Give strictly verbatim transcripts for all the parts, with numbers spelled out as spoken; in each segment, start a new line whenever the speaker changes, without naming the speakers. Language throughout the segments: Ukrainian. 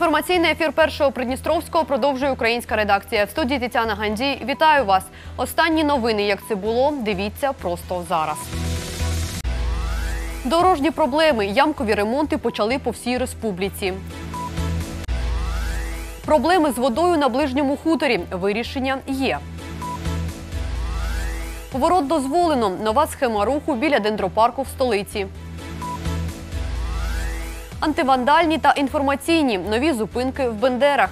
Інформаційний ефір Першого Придністровського продовжує українська редакція. В студії Тетяна Гандзій. Вітаю вас. Останні новини, як це було, дивіться просто зараз. Дорожні проблеми. Ямкові ремонти почали по всій республіці. Проблеми з водою на ближньому хуторі. Вирішення є. Поворот дозволено. Нова схема руху біля дендропарку в столиці. Антивандальні та інформаційні. Нові зупинки в Бендерах.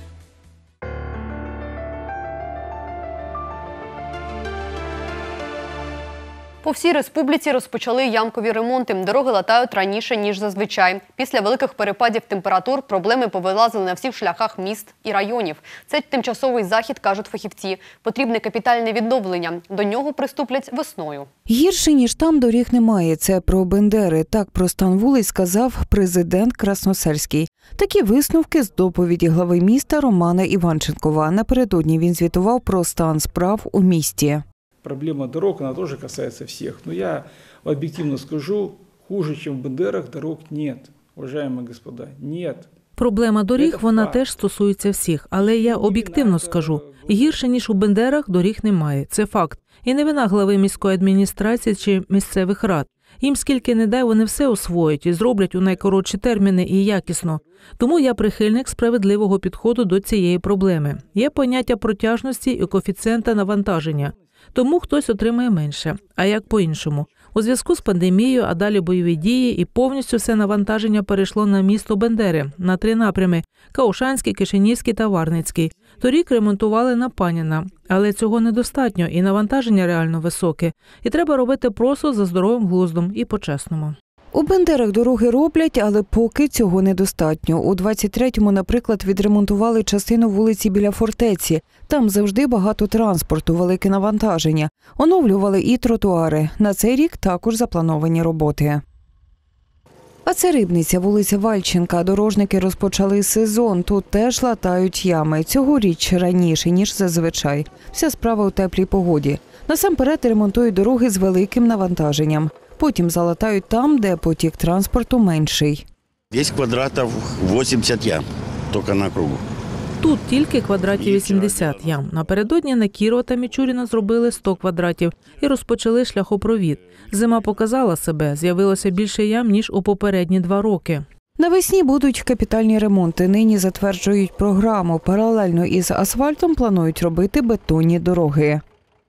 По всій республіці розпочали ямкові ремонти. Дороги латають раніше, ніж зазвичай. Після великих перепадів температур проблеми повилазили на всіх шляхах міст і районів. Це тимчасовий захід, кажуть фахівці. Потрібне капітальне відновлення. До нього приступлять весною.
Гірше, ніж там, доріг немає. Це про Бендери. Так про стан вулиць сказав президент Красносельський. Такі висновки з доповіді глави міста Романа Іванченкова. Напередодні він звітував про стан справ у місті.
Проблема дорог, она тоже касается всех. Но я объективно скажу, хуже, чем в Бендерах, дорог нет, уважаемые господа, нет.
Проблема доріг, вона теж стосується всіх. Але я об'єктивно скажу, гірше, ніж у Бендерах, доріг немає. Це факт. І не вина глави міської адміністрації чи місцевих рад. Їм скільки не дай, вони все освоять і зроблять у найкоротші терміни і якісно. Тому я прихильник справедливого підходу до цієї проблеми. Є поняття протяжності і коефіцієнта навантаження. Тому хтось отримає менше. А як по-іншому? У зв'язку з пандемією, а далі бойові дії, і повністю все навантаження перейшло на місто Бендери, на три напрями – Каушанський, Кишинівський та Варницький. Торік ремонтували на Паніна. Але цього недостатньо, і навантаження реально високе. І треба робити просто за здоровим глуздом і по-чесному.
У Бендерах дороги роблять, але поки цього недостатньо. У двадцять третьому, наприклад, відремонтували частину вулиці біля фортеці. Там завжди багато транспорту, велике навантаження. Оновлювали і тротуари. На цей рік також заплановані роботи. А це Рибниця, вулиця Вальченка. Дорожники розпочали сезон. Тут теж латають ями. Цьогоріч раніше, ніж зазвичай. Вся справа у теплій погоді. Насамперед ремонтують дороги з великим навантаженням. Потім залатають там, де потік транспорту менший.
Десь квадратів вісімдесят ям, тільки на кругу.
Тут тільки квадратів вісімдесят ям. Напередодні на Кірова та Мічуріна зробили сто квадратів і розпочали шляхопровід. Зима показала себе, з'явилося більше ям, ніж у попередні два роки.
Навесні будуть капітальні ремонти. Нині затверджують програму. Паралельно із асфальтом планують робити бетонні дороги.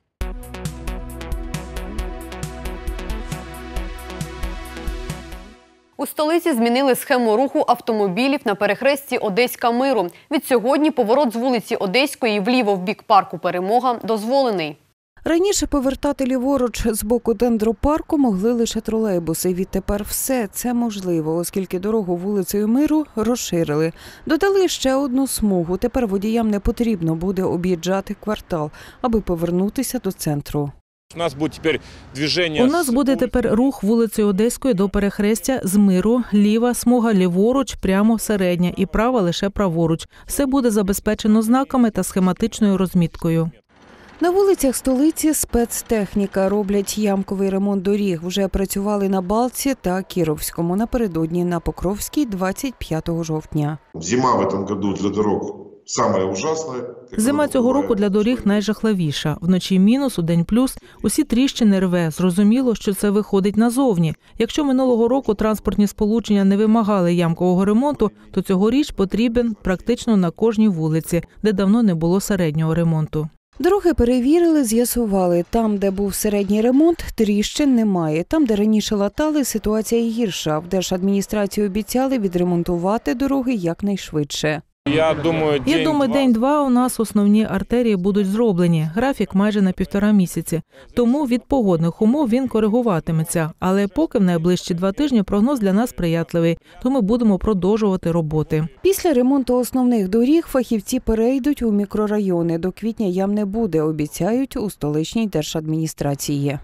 У столиці змінили схему руху автомобілів на перехресті Одеська-Миру. Від сьогодні поворот з вулиці Одеської вліво в бік парку «Перемога» дозволений.
Раніше повертати ліворуч з боку дендропарку могли лише тролейбуси. Відтепер все це можливо, оскільки дорогу вулицею Миру розширили. Додали ще одну смугу. Тепер водіям не потрібно буде об'їжджати квартал, аби повернутися до центру.
У нас буде тепер движення.
У нас буде тепер рух вулицею Одеської до перехрестя з Миру, ліва смуга ліворуч, прямо середня і права лише праворуч. Все буде забезпечено знаками та схематичною розміткою.
На вулицях столиці спецтехніка. Роблять ямковий ремонт доріг. Вже працювали на Балці та Кіровському. Напередодні на Покровській двадцять п'ятого жовтня.
Зима в цьому році для дорог саме ужасна.
Зима цього року для доріг найжахливіша. Вночі мінус, удень плюс. Усі тріщини рве. Зрозуміло, що це виходить назовні. Якщо минулого року транспортні сполучення не вимагали ямкового ремонту, то цьогоріч потрібен практично на кожній вулиці, де давно не було середнього ремонту.
Дороги перевірили, з'ясували. Там, де був середній ремонт, тріщин немає. Там, де раніше латали, ситуація гірша. В держадміністрації обіцяли відремонтувати дороги якнайшвидше.
Я думаю,
Я думаю, день-два у нас основні артерії будуть зроблені. Графік майже на півтора місяці. Тому від погодних умов він коригуватиметься. Але поки в найближчі два тижні прогноз для нас сприятливий, то ми будемо продовжувати роботи.
Після ремонту основних доріг фахівці перейдуть у мікрорайони. До квітня ям не буде, обіцяють у столичній держадміністрації.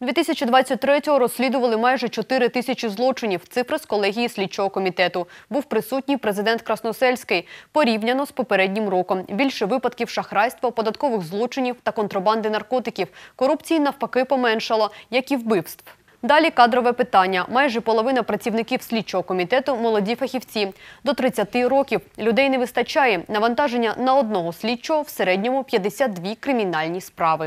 дві тисячі двадцять третього розслідували майже чотири тисячі злочинів. Цифри з колегії слідчого комітету. Був присутній президент Красносельський. Порівняно з попереднім роком. Більше випадків шахрайства, податкових злочинів та контрабанди наркотиків. Корупції навпаки поменшало, як і вбивств. Далі кадрове питання. Майже половина працівників слідчого комітету – молоді фахівці. До тридцяти років. Людей не вистачає. Навантаження на одного слідчого в середньому п'ятдесят дві кримінальні справи.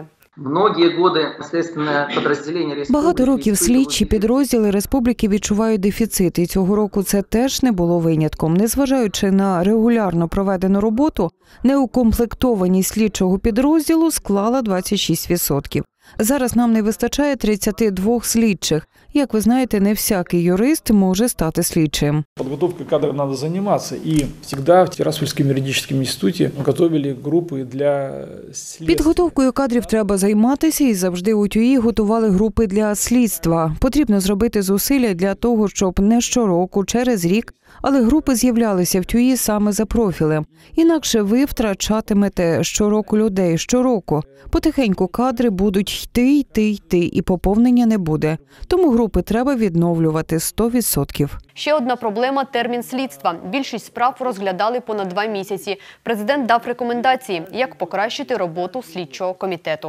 Багато років слідчі підрозділи республіки відчувають дефіцит, і цього року це теж не було винятком. Незважаючи на регулярно проведену роботу, неукомплектованість слідчого підрозділу склала двадцять шість відсотків. Зараз нам не вистачає тридцяти двох слідчих. Як ви знаєте, не всякий юрист може стати слідчим.
Подготовкой кадров надо заниматься. И всегда в Тираспольском юридическом институте готовили группы для следствия.
Підготовкою кадрів треба займатися, і завжди у ТЮІ готували групи для слідства. Потрібно зробити зусилля для того, щоб не щороку, через рік, але групи з'являлися в ТЮІ саме за профілем. Інакше ви втрачатимете щороку людей, щороку. Потихеньку кадри будуть йти, йти, йти, і поповнення не буде. Тому групи треба відновлювати сто відсотків.
Ще одна проблема – термін слідства. Більшість справ розглядали понад два місяці. Президент дав рекомендації, як покращити роботу слідчого комітету.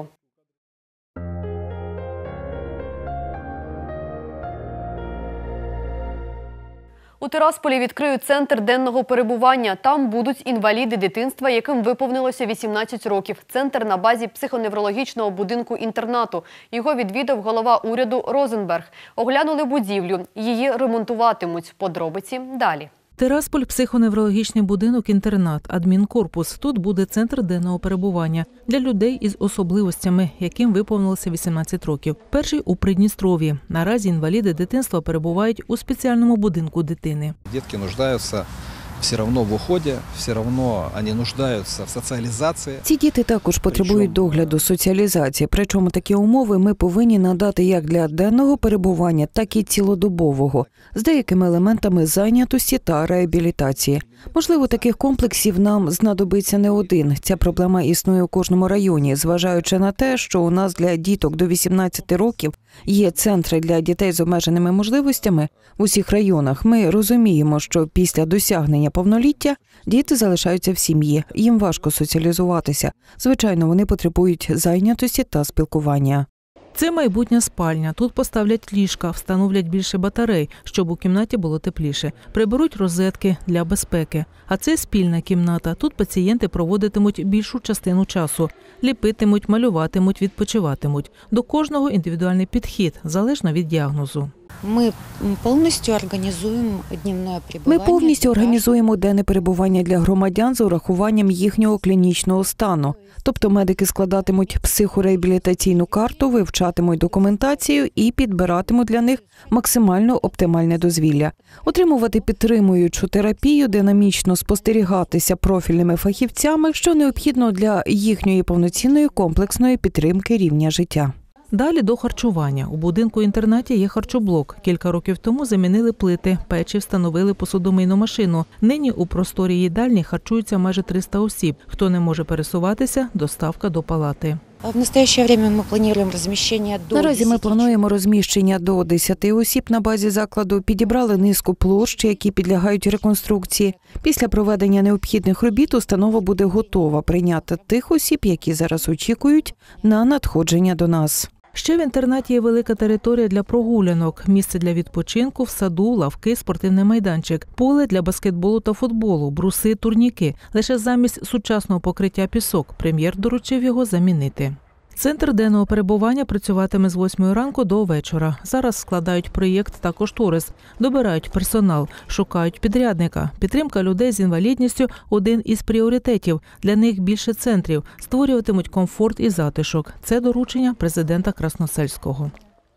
У Тирасполі відкриють центр денного перебування. Там будуть інваліди дитинства, яким виповнилося вісімнадцять років. Центр на базі психоневрологічного будинку-інтернату. Його відвідав голова уряду Розенберг. Оглянули будівлю. Її ремонтуватимуть. Подробиці далі.
Тирасполь – психоневрологічний будинок-інтернат, адмінкорпус. Тут буде центр денного перебування для людей із особливостями, яким виповнилося вісімнадцять років. Перший у Придністров'ї. Наразі інваліди дитинства перебувають у спеціальному будинку дитини.
Дітки нуждаються все одно в уході, все одно вони нуждаються в соціалізації.
Ці діти також потребують догляду, соціалізації. Причому такі умови ми повинні надати як для денного перебування, так і цілодобового, з деякими елементами зайнятості та реабілітації. Можливо, таких комплексів нам знадобиться не один. Ця проблема існує у кожному районі, зважаючи на те, що у нас для діток до вісімнадцяти років є центри для дітей з обмеженими можливостями в усіх районах. Ми розуміємо, що після досягнення повноліття діти залишаються в сім'ї, їм важко соціалізуватися. Звичайно, вони потребують зайнятості та спілкування.
Це майбутня спальня. Тут поставлять ліжка, встановлять більше батарей, щоб у кімнаті було тепліше. Приберуть розетки для безпеки. А це спільна кімната. Тут пацієнти проводитимуть більшу частину часу. Ліпитимуть, малюватимуть, відпочиватимуть. До кожного індивідуальний підхід, залежно від діагнозу.
Ми повністю організуємо дневне перебування.
Ми повністю організуємо денне перебування для громадян з урахуванням їхнього клінічного стану. Тобто медики складатимуть психореабілітаційну карту, вивчатимуть документацію і підбиратимуть для них максимально оптимальне дозвілля. Отримувати підтримуючу терапію, динамічно спостерігатися профільними фахівцями, що необхідно для їхньої повноцінної комплексної підтримки рівня життя.
Далі до харчування. У будинку-інтернаті є харчоблок. Кілька років тому замінили плити, печі, встановили посудомийну машину. Нині у просторі їдальні харчуються майже триста осіб. Хто не може пересуватися – доставка до палати.
В настоящее время мы планируем размещение до
Наразі ми плануємо розміщення до десяти осіб на базі закладу, підібрали низку площ, які підлягають реконструкції. Після проведення необхідних робіт установа буде готова прийняти тих осіб, які зараз очікують на надходження до нас.
Ще в інтернаті є велика територія для прогулянок, місце для відпочинку, в саду, лавки, спортивний майданчик, поле для баскетболу та футболу, бруси, турніки. Лише замість сучасного покриття пісок. Прем'єр доручив його замінити. Центр денного перебування працюватиме з восьмої ранку до вечора. Зараз складають проєкт та кошторис, добирають персонал, шукають підрядника. Підтримка людей з інвалідністю – один із пріоритетів. Для них більше центрів, створюватимуть комфорт і затишок. Це доручення президента Красносельського.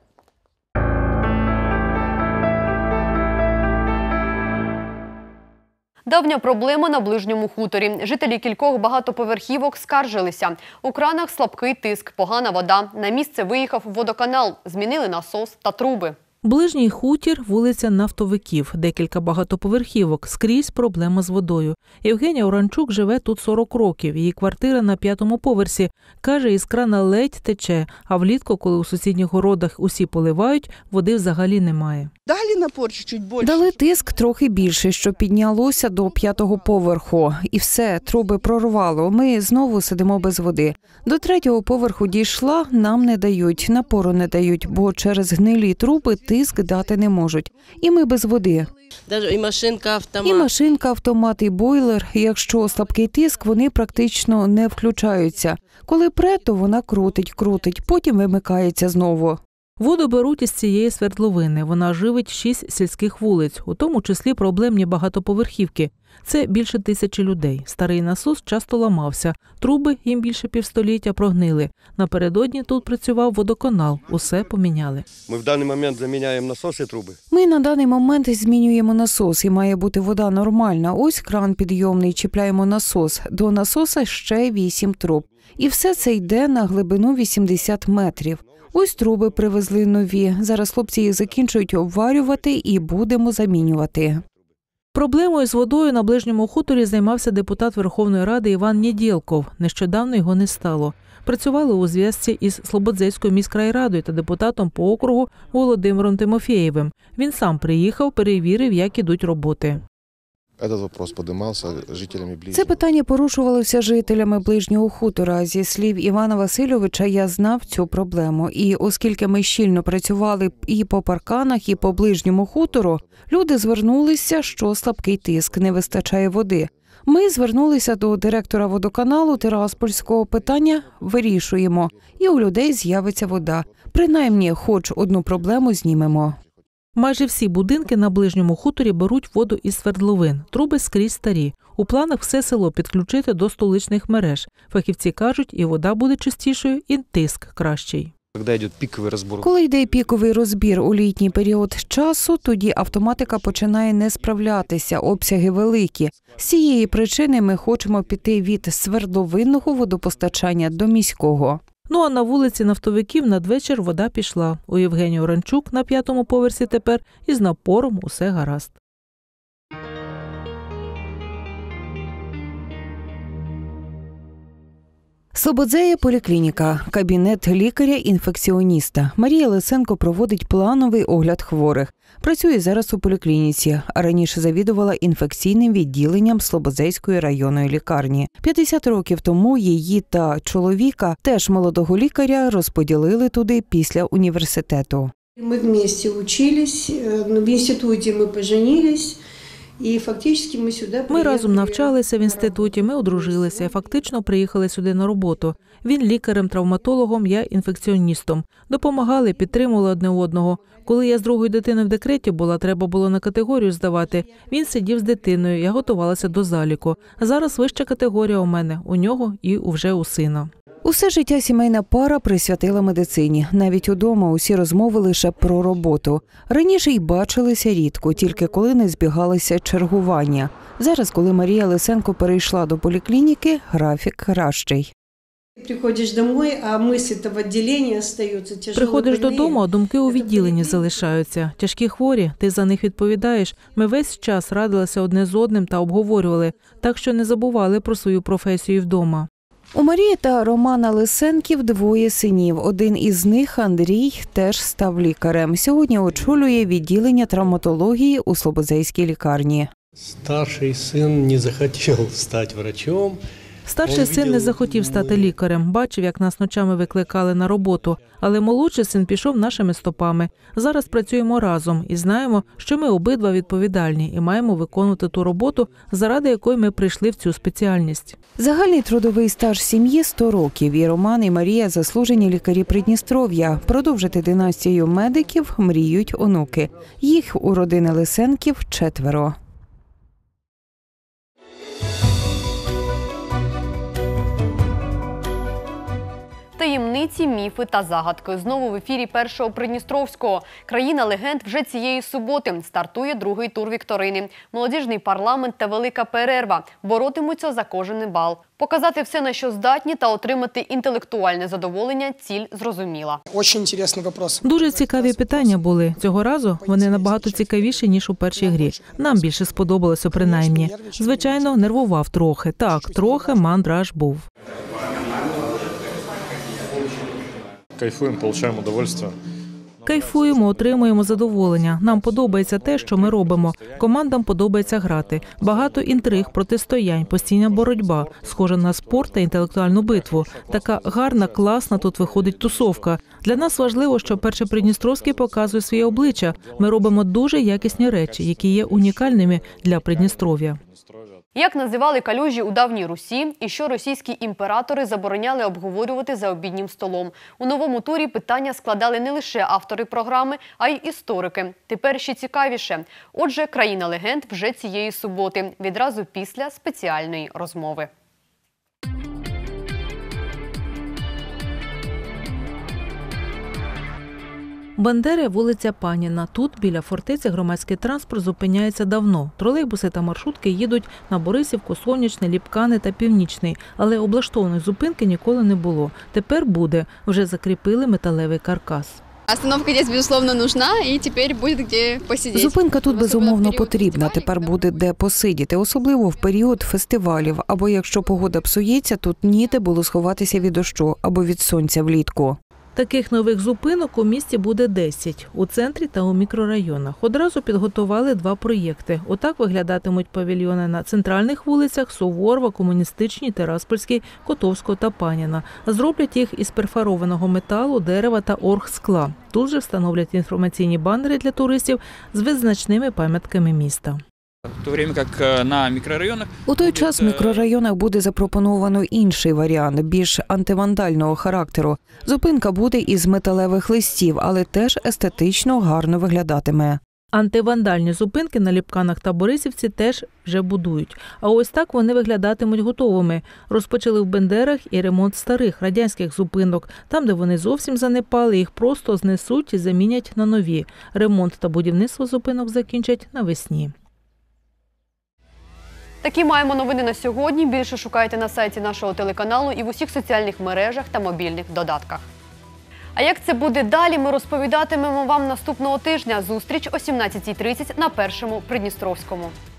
Давня проблема на Ближньому хуторі. Жителі кількох багатоповерхівок скаржилися. У кранах слабкий тиск, погана вода. На місце виїхав водоканал, змінили насос та труби.
Ближній хутір – вулиця Нафтовиків, декілька багатоповерхівок, скрізь проблема з водою. Євгенія Оранчук живе тут сорок років, її квартира на п'ятому поверсі. Каже, із крана ледь тече, а влітку, коли у сусідніх городах усі поливають, води взагалі немає.
Дали напор чуть-чуть більше.
Дали тиск трохи більше, що піднялося до п'ятого поверху. І все, труби прорвало. Ми знову сидимо без води. До третього поверху дійшла, нам не дають, напору не дають, бо через гнилі труби тиск дати не можуть. І ми без води.
Даже і машинка, автомат.
І машинка, автомат, і бойлер. Якщо слабкий тиск, вони практично не включаються. Коли пре, то вона крутить, крутить, потім вимикається знову.
Воду беруть із цієї свердловини. Вона живить шість сільських вулиць, у тому числі проблемні багатоповерхівки. Це більше тисячі людей. Старий насос часто ламався. Труби, їм більше півстоліття, прогнили. Напередодні тут працював водоканал. Усе поміняли.
Ми в даний момент заміняємо насоси, труби.
Ми на даний момент змінюємо насос, і має бути вода нормальна. Ось кран підйомний, чіпляємо насос. До насоса ще вісім труб. І все це йде на глибину вісімдесят метрів. Ось труби привезли нові. Зараз хлопці їх закінчують обварювати і будемо замінювати.
Проблемою з водою на Ближньому хуторі займався депутат Верховної Ради Іван Недєлков. Нещодавно його не стало. Працювали у зв'язці із Слободзейською міськрайрадою та депутатом по округу Володимиром Тимофєєвим. Він сам приїхав, перевірив, як ідуть роботи.
Це питання порушувалося жителями Ближнього хутора. Зі слів Івана Васильовича, я знав цю проблему. І оскільки ми щільно працювали і по парканах, і по Ближньому хутору, люди звернулися, що слабкий тиск, не вистачає води. Ми звернулися до директора водоканалу Тираспольського, питання вирішуємо. І у людей з'явиться вода. Принаймні, хоч одну проблему знімемо.
Майже всі будинки на Ближньому хуторі беруть воду із свердловин. Труби скрізь старі. У планах все село підключити до столичних мереж. Фахівці кажуть, і вода буде чистішою, і тиск кращий.
Коли йде піковий розбір у літній період часу, тоді автоматика починає не справлятися, обсяги великі. З цієї причини ми хочемо піти від свердловинного водопостачання до міського.
Ну а на вулиці Нафтовиків надвечір вода пішла. У Євгенії Оранчук на п'ятому поверсі тепер із напором усе гаразд.
Слободзея поліклініка, кабінет лікаря-інфекціоніста. Марія Лисенко проводить плановий огляд хворих. Працює зараз у поліклініці, а раніше завідувала інфекційним відділенням Слободзейської районної лікарні. п'ятдесят років тому її та чоловіка, теж молодого лікаря, розподілили туди після університету.
Ми вместе учились, в інституті ми поженились. І фактично ми сюди
Ми разом навчалися в інституті, ми одружилися і фактично приїхали сюди на роботу. Він лікарем-травматологом, я інфекціоністом. Допомагали, підтримували одне одного. Коли я з другою дитиною в декреті була, треба було на категорію здавати. Він сидів з дитиною, я готувалася до заліку. Зараз вища категорія у мене, у нього і вже у сина.
Усе життя сімейна пара присвятила медицині. Навіть удома усі розмови лише про роботу. Раніше й бачилися рідко, тільки коли не збігалися чергування. Зараз, коли Марія Лисенко перейшла до поліклініки, графік кращий.
Приходиш домой, а мислі в відділенні залишаються тяжелі.
Приходиш додому, а думки у відділенні залишаються. Тяжкі хворі, ти за них відповідаєш. Ми весь час радилися одне з одним та обговорювали, так що не забували про свою професію вдома.
У Марії та Романа Лисенків двоє синів. Один із них, Андрій, теж став лікарем. Сьогодні очолює відділення травматології у Слободзейській лікарні.
Старший син не захотів стати врачом.
Старший син не захотів стати лікарем. Бачив, як нас ночами викликали на роботу. Але молодший син пішов нашими стопами. Зараз працюємо разом і знаємо, що ми обидва відповідальні і маємо виконувати ту роботу, заради якої ми прийшли в цю спеціальність.
Загальний трудовий стаж сім'ї – сто років. І Роман, і Марія – заслужені лікарі Придністров'я. Продовжити династію медиків мріють онуки. Їх у родини Лисенків четверо.
Таємниці, міфи та загадки. Знову в ефірі Першого Придністровського. Країна легенд вже цієї суботи. Стартує другий тур вікторини. Молодіжний парламент та велика перерва. Боротимуться за кожен бал. Показати все, на що здатні, та отримати інтелектуальне задоволення – ціль зрозуміла.
Дуже цікаві питання були. Цього разу вони набагато цікавіші, ніж у першій грі. Нам більше сподобалося принаймні. Звичайно, нервував трохи. Так, трохи мандраж був.
Кайфуємо, отримуємо удовольствие.
Кайфуємо, отримуємо задоволення. Нам подобається те, що ми робимо. Командам подобається грати. Багато інтриг, протистоянь, постійна боротьба. Схоже на спорт та інтелектуальну битву. Така гарна, класна тут виходить тусовка. Для нас важливо, що Перший Придністровський показує своє обличчя. Ми робимо дуже якісні речі, які є унікальними для Придністров'я.
Як називали калюжі у давній Русі і що російські імператори забороняли обговорювати за обіднім столом. У новому турі питання складали не лише автори програми, а й історики. Тепер ще цікавіше. Отже, країна легенд вже цієї суботи, відразу після спеціальної розмови.
Бандери, вулиця Паніна. Тут, біля фортеці, громадський транспорт зупиняється давно. Тролейбуси та маршрутки їдуть на Борисівку, Сонячний, Ліпкани та Північний. Але облаштованої зупинки ніколи не було. Тепер буде. Вже закріпили металевий каркас.
Остановка здесь, безусловно, нужна, і тепер буде де посидіти.
Зупинка тут, безумовно, потрібна. Тепер буде де посидіти, особливо в період фестивалів. Або якщо погода псується, тут ніде було сховатися від дощу або від сонця влітку.
Таких нових зупинок у місті буде десять. У центрі та у мікрорайонах. Одразу підготували два проєкти. Отак виглядатимуть павільйони на центральних вулицях – Суворова, Комуністичній, Тираспольській, Котовського та Паніна. Зроблять їх із перфорованого металу, дерева та оргскла. Тут же встановлять інформаційні банери для туристів з визначними пам'ятками міста.
У той час в мікрорайонах буде запропоновано інший варіант, більш антивандального характеру. Зупинка буде із металевих листів, але теж естетично гарно виглядатиме.
Антивандальні зупинки на Ліпканах та Борисівці теж вже будують. А ось так вони виглядатимуть готовими. Розпочали в Бендерах і ремонт старих радянських зупинок. Там, де вони зовсім занепали, їх просто знесуть і замінять на нові. Ремонт та будівництво зупинок закінчать навесні.
Такі маємо новини на сьогодні. Більше шукайте на сайті нашого телеканалу і в усіх соціальних мережах та мобільних додатках. А як це буде далі, ми розповідатимемо вам наступного тижня. Зустріч о сімнадцятій тридцять на Першому Придністровському.